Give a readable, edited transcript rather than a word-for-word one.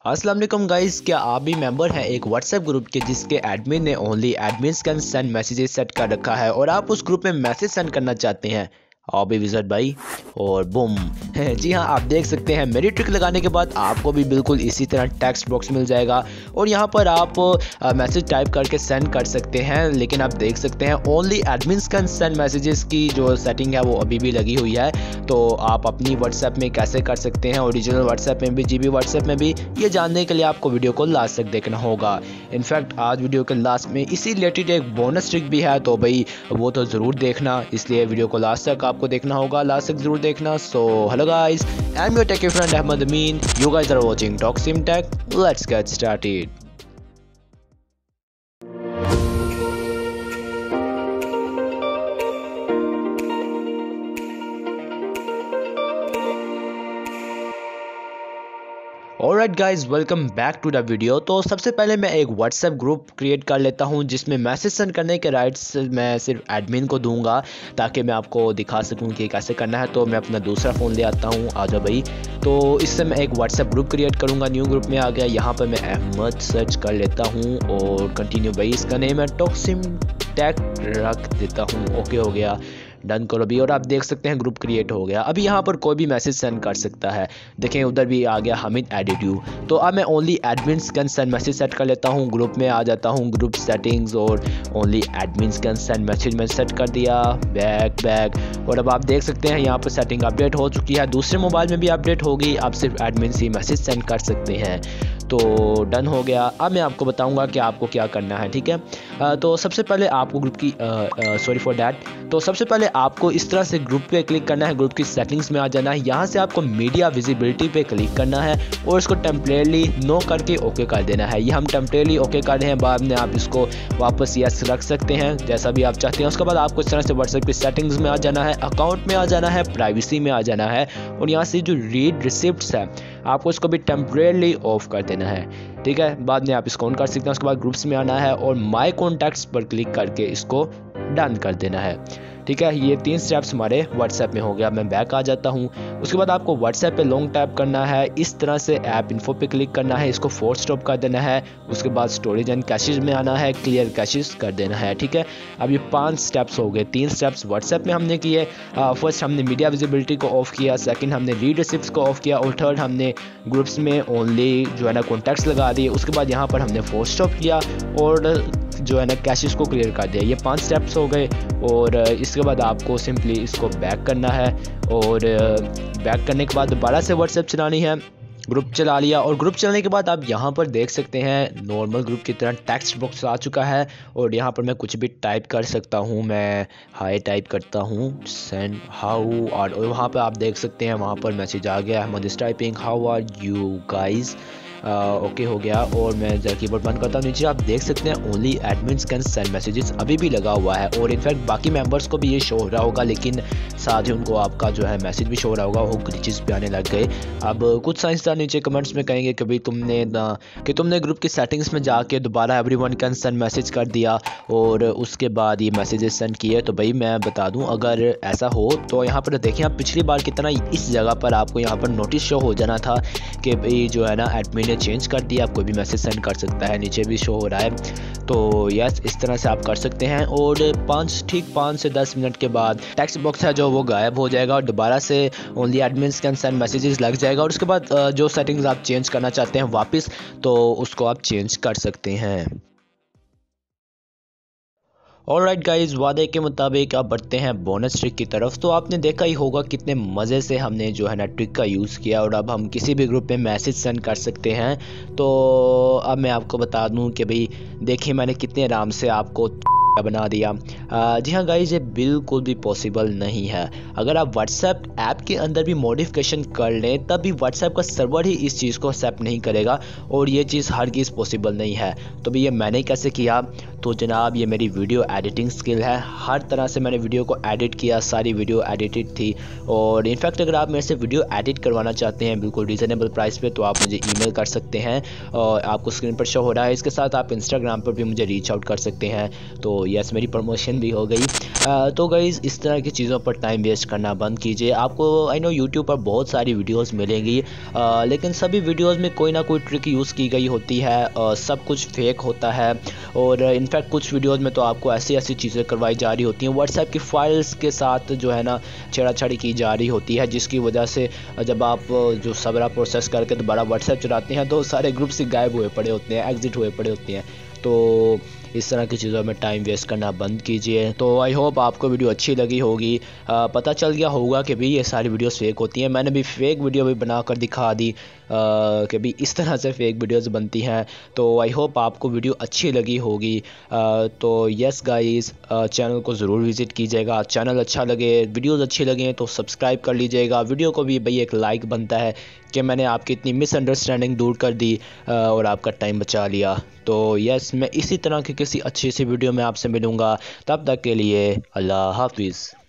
अस्सलाम वालेकुम गाइस, क्या आप भी मेंबर हैं एक व्हाट्सएप ग्रुप के जिसके एडमिन ने only admins can send messages set कर रखा है और आप उस ग्रुप में मैसेज सेंड करना चाहते हैं? आओ भी विज़िट भाई और बूम। जी हाँ, आप देख सकते हैं मेरी ट्रिक लगाने के बाद आपको भी बिल्कुल इसी तरह टेक्स्ट बॉक्स मिल जाएगा और यहाँ पर आप मैसेज टाइप करके सेंड कर सकते हैं। लेकिन आप देख सकते हैं only admins can send messages की जो सेटिंग है वो अभी भी लगी हुई है। तो आप अपनी व्हाट्सएप में कैसे कर सकते हैं, ओरिजिनल व्हाट्सएप में भी, जीबी व्हाट्सएप में भी, ये जानने के लिए आपको वीडियो को लास्ट तक देखना होगा। इनफैक्ट आज वीडियो के लास्ट में इसी रिलेटेड एक बोनस ट्रिक भी है, तो भाई वो तो ज़रूर देखना, इसलिए वीडियो को लास्ट तक आपको देखना होगा, लास्ट तक जरूर देखना। So hello guys, I am your tech friend Ahmad Amin, you guys are watching talk sim tech, let's get started. Alright guys, welcome back to the video. तो सबसे पहले मैं एक व्हाट्सएप ग्रुप क्रिएट कर लेता हूं जिसमें मैसेज सेंड करने के राइट्स मैं सिर्फ एडमिन को दूंगा ताकि मैं आपको दिखा सकूं कि कैसे करना है। तो मैं अपना दूसरा फ़ोन ले आता हूं, आ जाओ भाई। तो इससे मैं एक व्हाट्सएप ग्रुप क्रिएट करूंगा, न्यू ग्रुप में आ गया। यहाँ पर मैं अहमद सर्च कर लेता हूँ और कंटिन्यू भाई, इसका नेम है टॉक सिम टेक रख देता हूँ। ओके हो गया, डन करो भी। और आप देख सकते हैं ग्रुप क्रिएट हो गया। अभी यहाँ पर कोई भी मैसेज सेंड कर सकता है, देखें उधर भी आ गया हामिद एडिट यू। तो अब मैं only admins can send message set कर लेता हूँ, ग्रुप में आ जाता हूँ, ग्रुप सेटिंग्स और only admins can send message में सेट कर दिया, बैक। और अब आप देख सकते हैं यहाँ पर सेटिंग अपडेट हो चुकी है, दूसरे मोबाइल में भी अपडेट होगी, आप सिर्फ एडमिन्स ही मैसेज सेंड कर सकते हैं। तो डन हो गया। अब मैं आपको बताऊंगा कि आपको क्या करना है, ठीक है। तो सबसे पहले आपको ग्रुप की सॉरी फॉर डैट, तो सबसे पहले आपको इस तरह से ग्रुप पे क्लिक करना है, ग्रुप की सेटिंग्स में आ जाना है। यहाँ से आपको मीडिया विजिबिलिटी पे क्लिक करना है और इसको टेम्परेरी नो करके ओके कर देना है। ये हम टेम्परेरी ओके कर रहे हैं, बाद में आप इसको वापस यस रख सकते हैं जैसा भी आप चाहते हैं। उसके बाद आपको इस तरह से व्हाट्सएप की सेटिंग्स में आ जाना है, अकाउंट में आ जाना है, प्राइवेसी में आ जाना है और यहाँ से जो रीड रिसिप्ट्स है आपको इसको भी टेम्परेरी ऑफ कर देना है, ठीक है। बाद में आप इसको ऑन कर सकते हैं। उसके बाद ग्रुप्स में आना है और माय कॉन्टैक्ट्स पर क्लिक करके इसको डन कर देना है, ठीक है। ये 3 स्टेप्स हमारे व्हाट्सएप में हो गया। मैं बैक आ जाता हूँ। उसके बाद आपको व्हाट्सएप पे लॉन्ग टैप करना है, इस तरह से ऐप इन्फो पे क्लिक करना है, इसको फोर्स स्टॉप कर देना है। उसके बाद स्टोरेज एंड कैशेज में आना है, क्लियर कैशेज कर देना है, ठीक है। अब ये 5 स्टेप्स हो गए। 3 स्टेप्स व्हाट्सएप में हमने किए। फर्स्ट हमने मीडिया विजिबिलिटी को ऑफ किया, सेकंड हमने रीड रिसिप्ट्स को ऑफ किया और थर्ड हमने ग्रुप्स में ओनली जो है ना कॉन्टैक्ट्स लगा दिए। उसके बाद यहाँ पर हमने फोर्स स्टॉप किया और जो है ना कैशेस को क्लियर कर दिया। ये 5 स्टेप्स हो गए और इसके बाद आपको सिंपली इसको बैक करना है और बैक करने के बाद दोबारा से व्हाट्सएप चलानी है। ग्रुप चला लिया और ग्रुप चलने के बाद आप यहाँ पर देख सकते हैं नॉर्मल ग्रुप की तरह टेक्स्ट बॉक्स आ चुका है और यहाँ पर मैं कुछ भी टाइप कर सकता हूँ। मैं हाय टाइप करता हूँ, सेंड हाउ, और वहाँ पर आप देख सकते हैं वहाँ पर मैसेज आ गया, Ahmad is typing how are you guys. Okay हो गया और मैं जरा कीबोर्ड बंद करता हूँ। नीचे आप देख सकते हैं only admins can send messages अभी भी लगा हुआ है और इनफैक्ट बाकी मेंबर्स को भी ये शो हो रहा होगा, लेकिन साथ ही उनको आपका जो है मैसेज भी शो हो रहा होगा, वो ग्लिचेस पे आने लग गए। अब कुछ साइंसदान नीचे कमेंट्स में कहेंगे कि भाई तुमने ग्रुप की सेटिंग्स में जाके दोबारा एवरीवन कैन सेंड मैसेज कर दिया और उसके बाद ये मैसेजेस सेंड किए। तो भाई मैं बता दूँ, अगर ऐसा हो तो यहाँ पर देखिए, आप पिछली बार की तरह इस जगह पर आपको यहाँ पर नोटिस शो हो जाना था कि भाई जो है ना एडमिन चेंज कर दिया, आप कोई भी मैसेज सेंड कर सकता है, नीचे भी शो हो रहा है। तो यस, इस तरह से आप कर सकते हैं और 5 से 10 मिनट के बाद टेक्स्ट बॉक्स है जो वो गायब हो जाएगा और दोबारा से only admins can send messages लग जाएगा और उसके बाद जो सेटिंग्स आप चेंज करना चाहते हैं वापस, तो उसको आप चेंज कर सकते हैं। ऑलराइट गाइज, वादे के मुताबिक अब बढ़ते हैं बोनस ट्रिक की तरफ। तो आपने देखा ही होगा कितने मज़े से हमने जो है ना ट्रिक का यूज़ किया और अब हम किसी भी ग्रुप में मैसेज सेंड कर सकते हैं। तो अब मैं आपको बता दूं कि भाई देखिए मैंने कितने आराम से आपको बना दिया। जी हाँ गाइज, ये बिल्कुल भी पॉसिबल नहीं है। अगर आप व्हाट्सएप ऐप के अंदर भी मॉडिफिकेशन कर लें तब भी व्हाट्सएप का सर्वर ही इस चीज़ को एक्सेप्ट नहीं करेगा और ये चीज़ हरगिज़ पॉसिबल नहीं है। तो भाई ये मैंने कैसे किया, तो जनाब ये मेरी वीडियो एडिटिंग स्किल है। हर तरह से मैंने वीडियो को एडिट किया, सारी वीडियो एडिटेड थी और इनफैक्ट अगर आप मेरे से वीडियो एडिट करवाना चाहते हैं बिल्कुल रीज़नेबल प्राइस पे तो आप मुझे ईमेल कर सकते हैं और आपको स्क्रीन पर शो हो रहा है। इसके साथ आप इंस्टाग्राम पर भी मुझे रीच आउट कर सकते हैं। तो यस, मेरी प्रमोशन भी हो गई। तो गाइज़ इस तरह की चीज़ों पर टाइम वेस्ट करना बंद कीजिए। आपको आई नो यूट्यूब पर बहुत सारी वीडियोस मिलेंगी, लेकिन सभी वीडियोस में कोई ना कोई ट्रिक यूज़ की गई होती है, सब कुछ फेक होता है। और इनफैक्ट कुछ वीडियोस में तो आपको ऐसी ऐसी चीज़ें करवाई जा रही होती हैं, व्हाट्सएप की फाइल्स के साथ जो है ना छेड़ाछाड़ी की जा रही होती है, जिसकी वजह से जब आप जो सबरा प्रोसेस करके दोबारा व्हाट्सएप चलाते हैं तो सारे ग्रुप से गायब हुए पड़े होते हैं, एग्ज़िट हुए पड़े होते हैं। तो इस तरह की चीज़ों में टाइम वेस्ट करना बंद कीजिए। तो आई होप आपको वीडियो अच्छी लगी होगी। पता चल गया होगा कि भी ये सारी वीडियोस फेक होती हैं। मैंने भी फेक वीडियो भी बनाकर दिखा दी कि भी इस तरह से फेक वीडियोस बनती हैं। तो आई होप आपको वीडियो अच्छी लगी होगी। तो यस गाइस, चैनल को ज़रूर विज़िट कीजिएगा। चैनल अच्छा लगे, वीडियोस अच्छी लगें तो सब्सक्राइब कर लीजिएगा। वीडियो को भी भाई एक लाइक बनता है कि मैंने आपकी इतनी मिसअंडरस्टैंडिंग दूर कर दी और आपका टाइम बचा लिया। तो यस, मैं इसी तरह की किसी अच्छी सी वीडियो में आपसे मिलूँगा। तब तक के लिए अल्लाह हाफिज़।